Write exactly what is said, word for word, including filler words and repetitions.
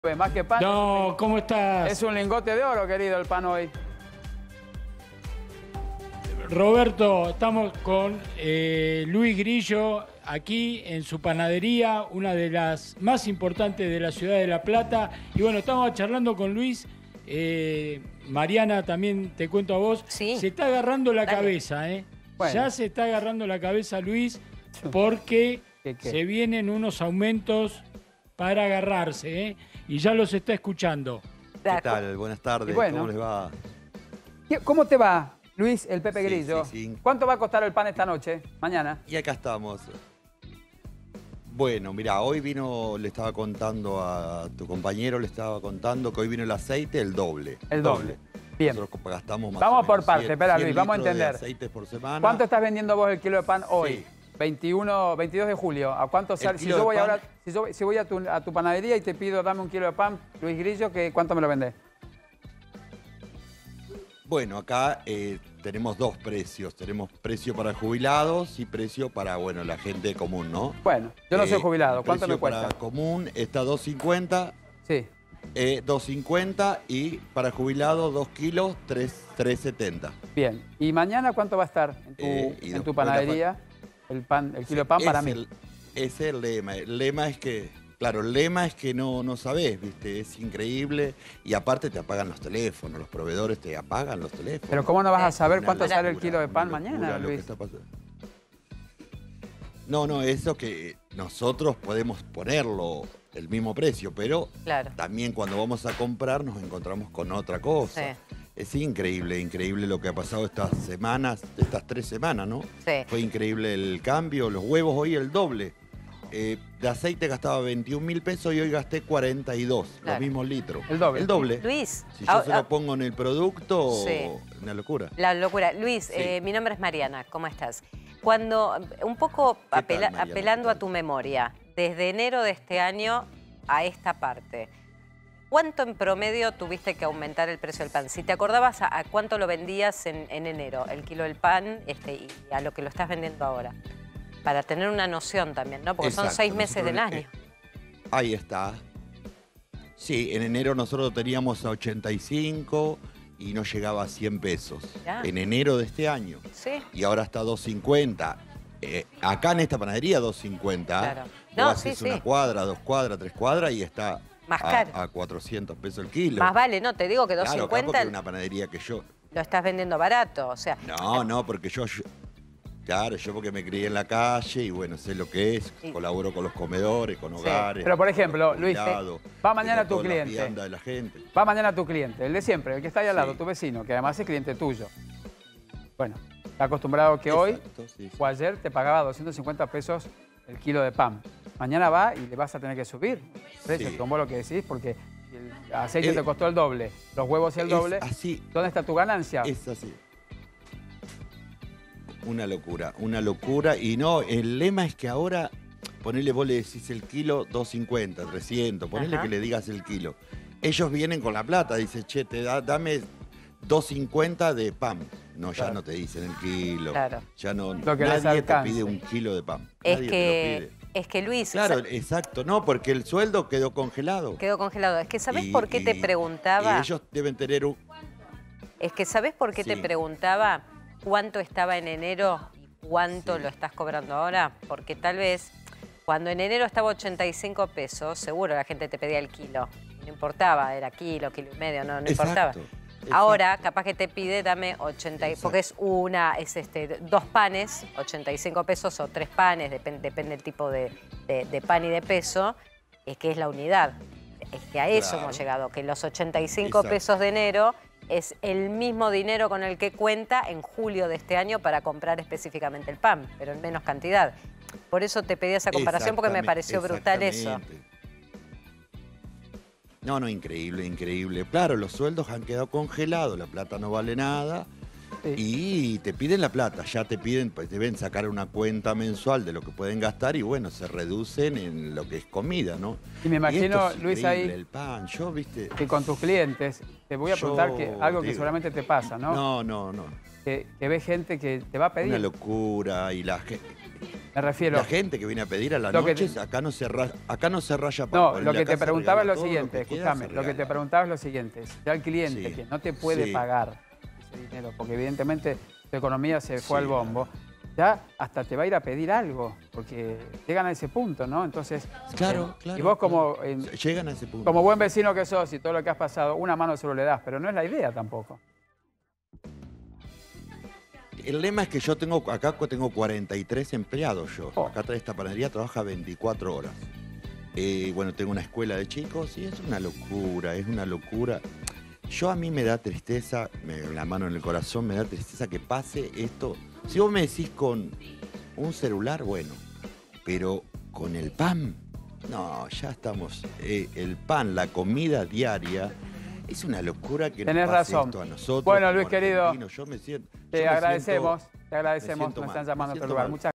Pues más que pan. No, ¿cómo estás? Es un lingote de oro, querido, el pan hoy. Roberto, estamos con eh, Luis Grillo aquí en su panadería, una de las más importantes de la ciudad de La Plata. Y bueno, estamos charlando con Luis. Eh, Mariana, también te cuento a vos. Sí. Se está agarrando la Dale. cabeza, ¿eh? Bueno. Ya se está agarrando la cabeza Luis porque ¿Qué, qué? se vienen unos aumentos para agarrarse, ¿eh? Y ya los está escuchando. ¿Qué tal? Buenas tardes, Bueno. ¿cómo les va? ¿Qué- ¿Cómo te va, Luis, el Pepe Sí, Grillo? sí, sí. ¿Cuánto va a costar el pan esta noche, mañana? Y acá estamos. Bueno, mira, hoy vino, le estaba contando a tu compañero, le estaba contando que hoy vino el aceite el doble. El doble. Bien. Nosotros gastamos más Vamos o por menos parte, cien, espera, cien Luis, vamos a litros de entender. aceites por semana. ¿Cuánto estás vendiendo vos el kilo de pan hoy? Sí. veintiuno, veintidós de julio. ¿A cuánto sale? Si kilo yo de voy pan- ahora, si, yo, si voy a tu, a tu panadería y te pido dame un kilo de pan, Luis Grillo, ¿qué, ¿cuánto me lo vendés? Bueno, acá eh, tenemos dos precios. Tenemos precio para jubilados y precio para, bueno, la gente común, ¿no? Bueno, yo no soy Eh, jubilado. el ¿Cuánto me precio cuesta? para común está dos cincuenta. Sí. Eh, dos cincuenta y para jubilado dos kilos, tres setenta. Bien. ¿Y mañana cuánto va a estar en tu, Eh, y en tu después la panadería el, pan, el kilo de pan para Es mí? el- Ese es el lema. El lema es que, claro, el lema es que no, no sabés, ¿viste? Es increíble. Y aparte te apagan los teléfonos, los proveedores te apagan los teléfonos. Pero ¿cómo no vas a saber Una cuánto sale el locura, kilo de pan una mañana, locura lo que Luis? está pasando. No, no, eso que nosotros podemos ponerlo el mismo precio, pero Claro. también cuando vamos a comprar nos encontramos con otra cosa. Sí. Es increíble, increíble lo que ha pasado estas semanas, estas tres semanas, ¿no? Sí. Fue increíble el cambio, los huevos hoy el doble. Eh, de aceite gastaba veintiún mil pesos y hoy gasté cuarenta y dos, Claro. los mismos litros. El doble. El doble. Luis, Si yo ah, se ah, lo pongo en el producto, Sí. una locura. la locura. Luis, Sí. eh, mi nombre es Mariana, ¿cómo estás? Cuando, un poco tal, apela- Mariana? apelando ¿Qué a tal? tu memoria, desde enero de este año a esta parte, ¿cuánto en promedio tuviste que aumentar el precio del pan? Si te acordabas a, a cuánto lo vendías en, en enero, el kilo del pan, este, y a lo que lo estás vendiendo ahora. Para tener una noción también, ¿no? Porque son Exacto, seis meses del nosotros, año. eh, ahí está. Sí, en enero nosotros teníamos a ochenta y cinco y no llegaba a cien pesos. Mirá. En enero de este año. Sí. Y ahora está dos cincuenta. Eh, acá en esta panadería dos cincuenta. Claro. Vos No, haces sí, una sí. cuadra, dos cuadras, tres cuadras y está Más a, caro. a cuatrocientos pesos el kilo. Más vale, no, te digo que Claro, acá porque doscientos cincuenta es una panadería que yo... lo estás vendiendo barato, o sea... No, no, porque yo, yo- Claro, yo porque me crié en la calle y bueno, sé lo que es, Sí. colaboro con los comedores, con hogares. Pero, por ejemplo, con los Luis, te- jubilados, va mañana tengo tu toda la cliente. vianda de la gente. Va mañana tu cliente, el de siempre, el que está ahí al lado, Sí. tu vecino, que además es cliente tuyo. Bueno, está acostumbrado que hoy Exacto, sí, sí. o ayer te pagaba doscientos cincuenta pesos el kilo de pan. Mañana va y le vas a tener que subir el precio, Sí. como lo que decís, porque el aceite Eh, te costó el doble, los huevos el Es doble. así, ¿Dónde está tu ganancia? es así. Una locura, una locura. Y no, el lema es que ahora, ponele, vos le decís el kilo doscientos cincuenta, trescientos, ponele Ajá. que le digas el kilo. Ellos vienen con la plata, dice, che, te da, dame doscientos cincuenta de pan. No, ya Claro. no te dicen el kilo. Claro. Ya no, Lo que les nadie te alcance. pide un kilo de pan. Es Nadie te que, lo pide. es que Luis, Claro, sa- exacto, no, porque el sueldo quedó congelado. quedó congelado. Es que ¿sabés Y- por qué te y- preguntaba? Y ellos deben tener un... Es que ¿sabés por qué te Sí. preguntaba cuánto estaba en enero y cuánto Sí. lo estás cobrando ahora? Porque tal vez cuando en enero estaba ochenta y cinco pesos, seguro la gente te pedía el kilo. No importaba, era kilo, kilo y medio, no, no importaba. Exacto, Ahora, exacto. capaz que te pide, dame ochenta, y- Exacto. porque es una, es este, dos panes, ochenta y cinco pesos o tres panes, depende, depende del tipo de, de- de pan y de peso, es que es la unidad. Es que a eso Claro. hemos llegado, que los ochenta y cinco Exacto. pesos de enero es el mismo dinero con el que cuenta en julio de este año para comprar específicamente el pan, pero en menos cantidad. Por eso te pedí esa comparación porque me Exactamente, pareció brutal eso. exactamente. No, no, increíble, increíble. Claro, los sueldos han quedado congelados, la plata no vale nada Sí. y te piden la plata, ya te piden, pues deben sacar una cuenta mensual de lo que pueden gastar y bueno, se reducen en lo que es comida, ¿no? Y me imagino, esto es Luis, increíble, ahí el pan, yo, viste... que con tus clientes, te voy a Yo preguntar que, algo que digo- seguramente te pasa, ¿no? No, no, no. Que, que ve gente que te va a pedir. Una locura y la gente... Me refiero... La gente que viene a pedir a la Lo que noche, te- acá no se raya, acá no se raya para No, ponerle lo que acá te se preguntaba es regala lo todo, siguiente, que queda, escúchame, se lo que te regala. preguntaba es lo siguiente, si ya el cliente Sí, que no te puede sí. pagar ese dinero, porque evidentemente tu economía se fue Sí, al bombo, ya hasta te va a ir a pedir algo, porque llegan a ese punto, ¿no? Entonces, Claro, eh, claro. y vos como, claro. en- Llegan a ese punto. como buen vecino que sos y todo lo que has pasado, una mano solo le das, pero no es la idea tampoco. El lema es que yo tengo, acá tengo cuarenta y tres empleados yo. Oh. Acá esta panadería trabaja veinticuatro horas. Eh, bueno, tengo una escuela de chicos y es una locura, es una locura. Yo a mí me da tristeza, me, la mano en el corazón, me da tristeza que pase esto. Si vos me decís con un celular, bueno, pero con el pan, no, ya estamos. Eh, el pan, la comida diaria, es una locura que Tenés nos pase razón. esto a nosotros. Bueno, como Luis, querido, argentinos. Yo me siento, yo te me agradecemos, siento- te agradecemos, siento nos mal, están llamando a me otro siento lugar. mal. Muchas